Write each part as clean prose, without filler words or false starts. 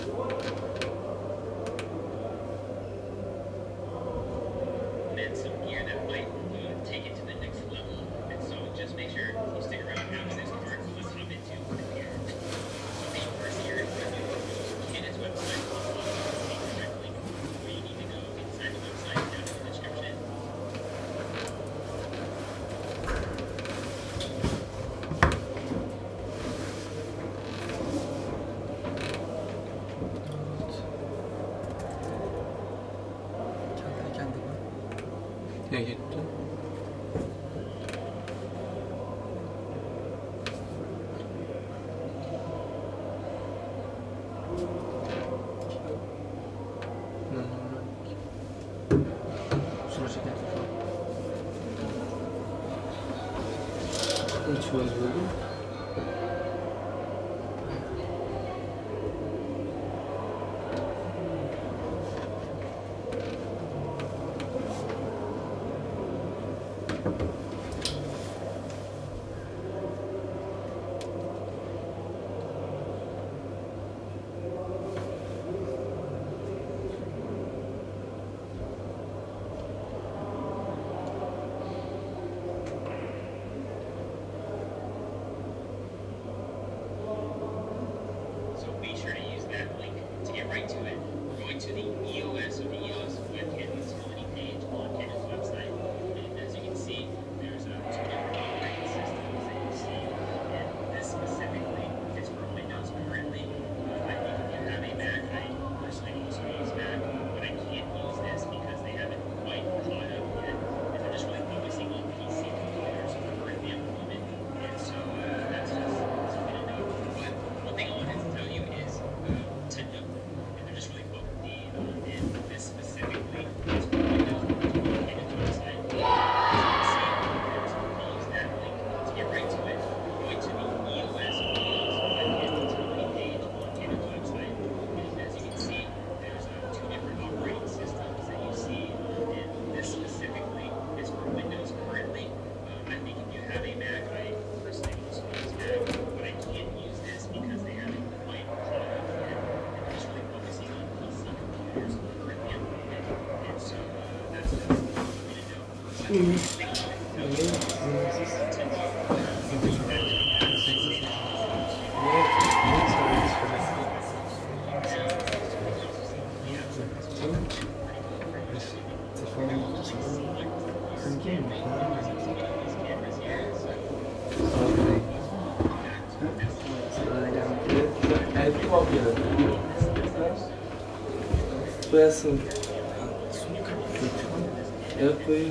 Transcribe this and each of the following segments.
And some gear that might take it to the next level. And so just make sure you stick around after this part. Let's hop into here. So the first here is going to be Canon's website. Direct link where you need to go inside the website down in the description. Ne gitti? Şuna çeker. Hiç bozuldu. Be sure to use that link to get right to it. We're going to the EOS or the EOS webcam utility page on Canon's website. And as you can see, there's two different operating systems that you see. And this specifically is for Windows currently. I think if you have a Mac, I personally also use Mac, but I can't use this because they haven't quite caught up yet. And they're just really focusing on PC computers currently at the moment. And so that's just something to know. But one thing I wanted to tell you is to note, and they're just really focusing in this specifically is for Windows Canon's website. As you can see, there's use that link to get right to it. Going to the EOS webcam utility page on Canon's website. And as you can see, there's two different operating systems that you see. And this specifically is for Windows currently. I think if you have a Mac, I personally also use Mac, but I can't use this because they haven't quite caught up yet. And they're just really focusing on PC computers currently at the moment. And so that's just something to know. But the thing I wanted to tell you is to note that Foi assim. Eu fui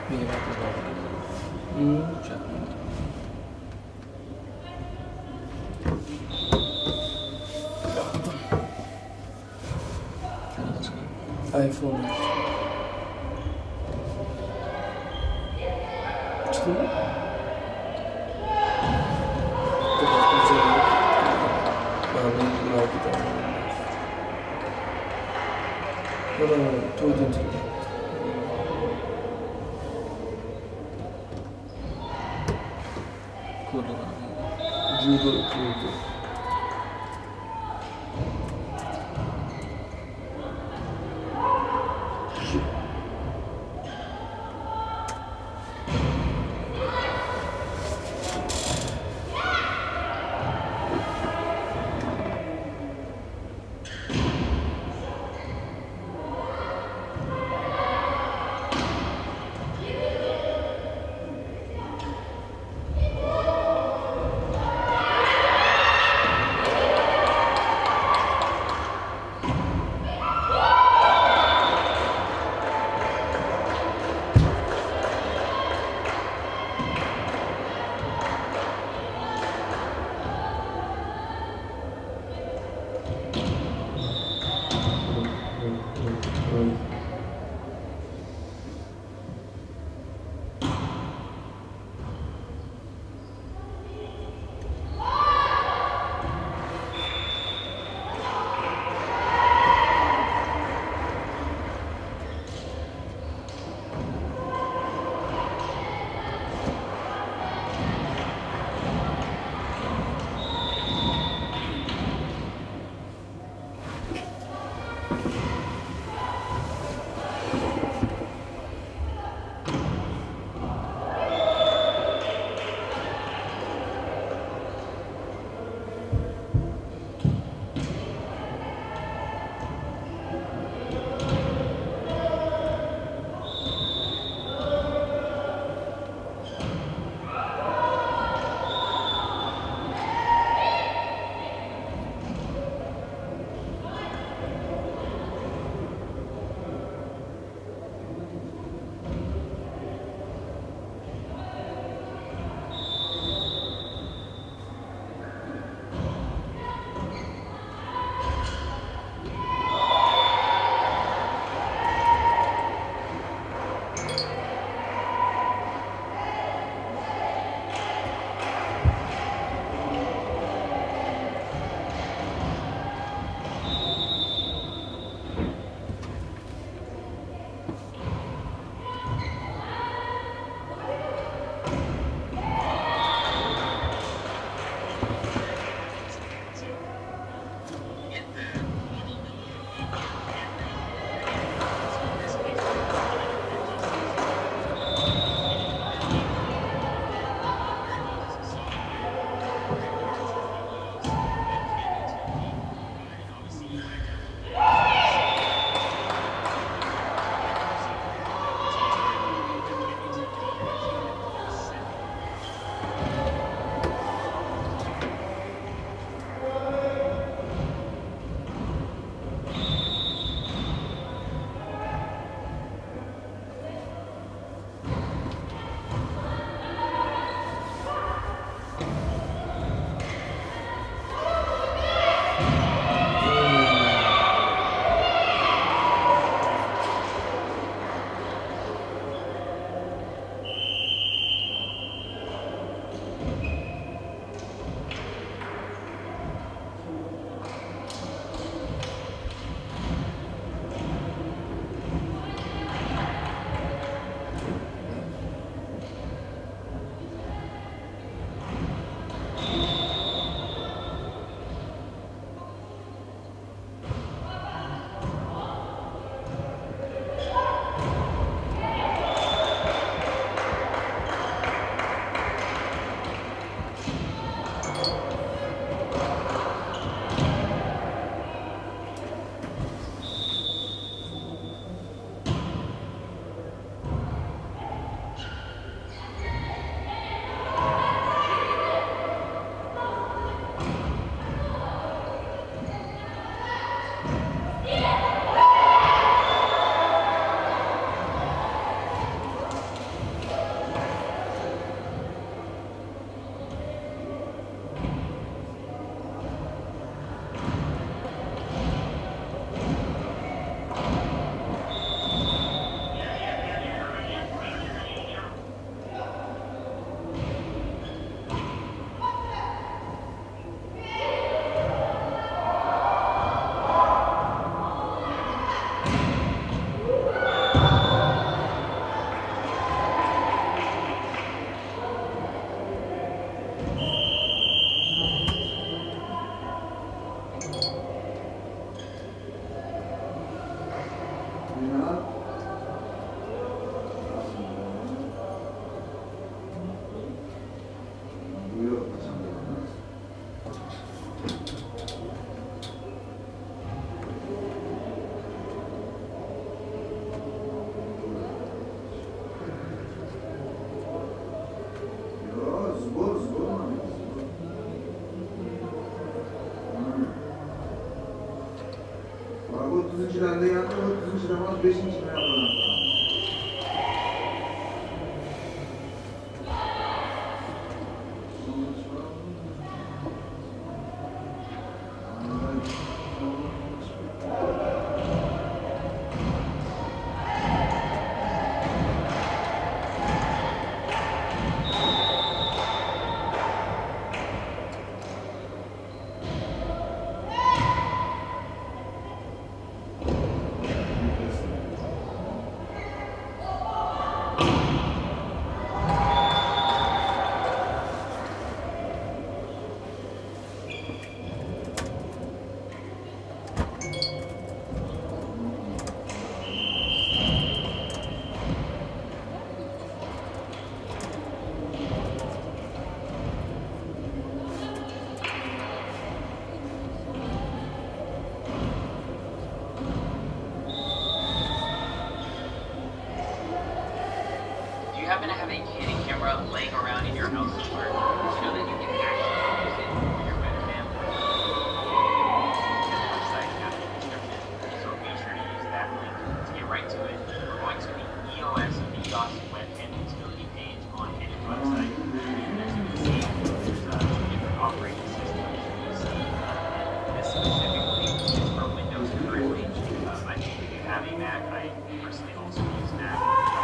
Minha vai ter volta. Já. iPhone. Desculpa. Não, estou a identificar. Judo. 30 rende yandı, 30 ramaz 5. yapılan. You happen to have a Canon camera laying around in your house somewhere, you know that you can actually use it for your webcam. The website has a description, so be sure to use that link to get right to it. We're going to the EOS or the EOS webcam utility page on Canon's website. And as you can see, there's two different operating systems. This specifically is for Windows currently. I think if you have a Mac, I personally also use Mac.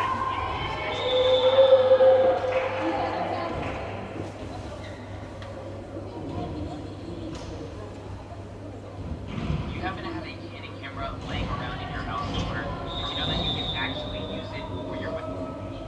You happen to have a Canon camera laying around in your house somewhere, did you know that you can actually use it for your webcam?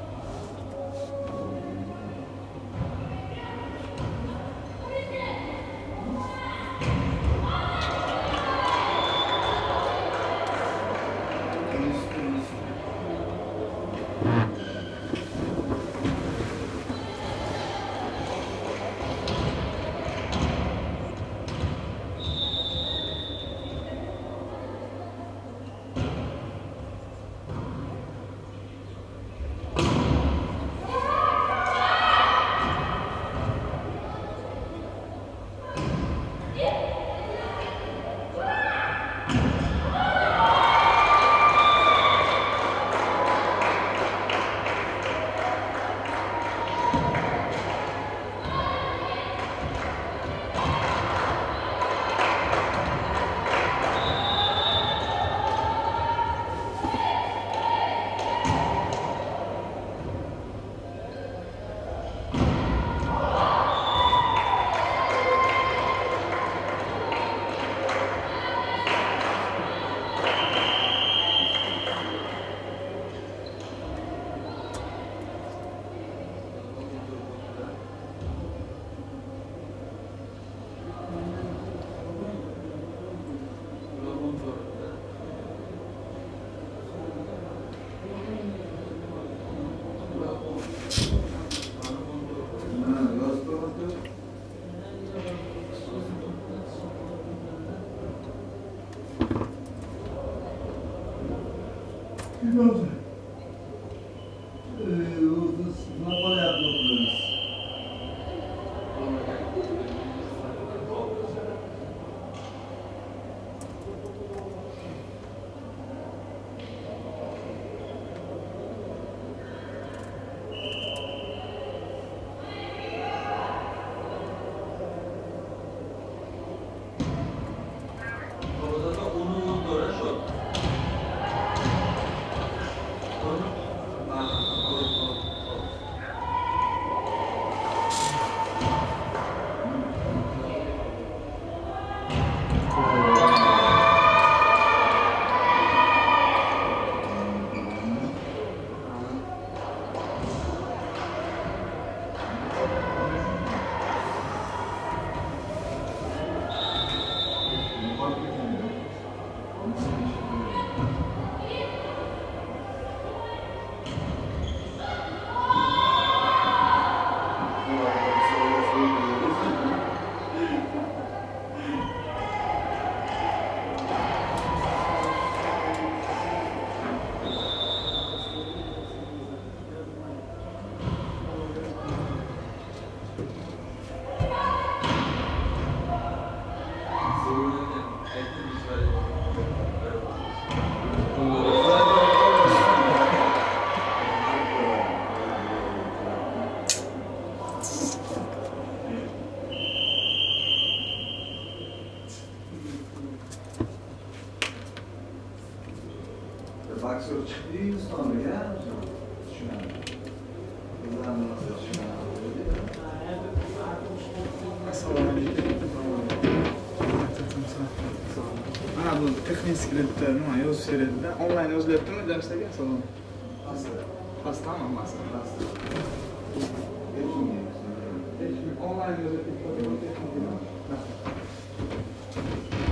Dobrze. Na porядku teraz. sonraga tushunadi. Bizlarni nasıl tushunadi? Assalomu alaykum. Mana bu texnik skriptda nima yozish kerakda? Onlayn yozilyaptimi Jamshid aka? Salom. Pastdan hammasi. Onlayn yozilyapti.